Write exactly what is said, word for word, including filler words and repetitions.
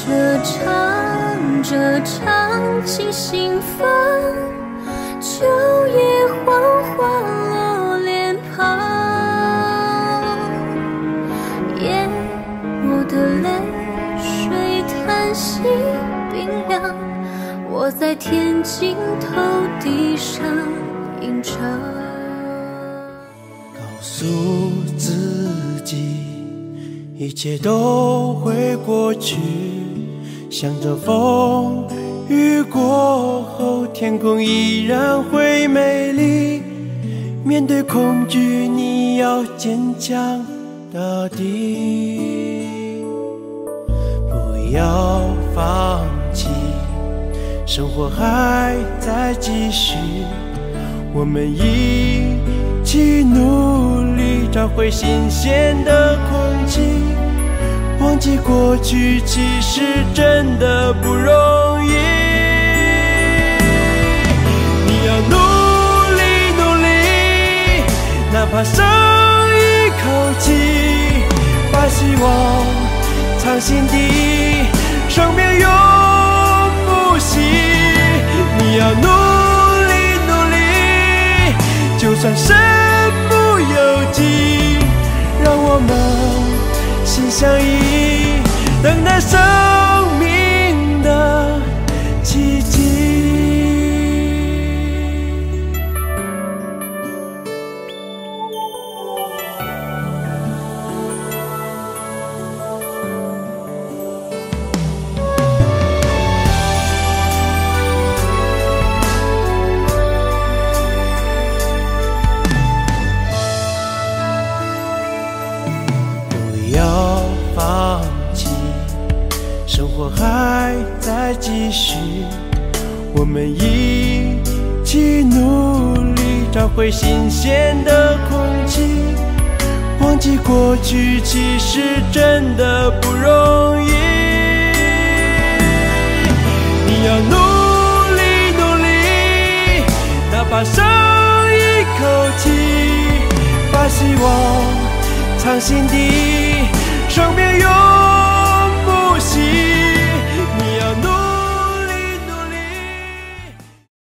着唱着唱起兴奋，秋叶缓缓落脸庞，夜我的泪水叹息冰凉，我在天尽头地上吟唱。 告诉自己，一切都会过去，向着风雨过后，天空依然会美丽。面对恐惧，你要坚强到底，不要放弃，生活还在继续，我们一起努力，找回新鲜的空气。忘记过去，其实真的不容易。你要努力努力，哪怕剩一口气，把希望藏心底，生命永不息。你要努力努力，就算身不由己，让我们心相依，等待生命的奇迹。不要放弃，生活还在继续，我们一起努力，找回新鲜的空气。忘记过去，其实真的不容易。你要努力努力，哪怕剩一口气，把希望藏心底，生命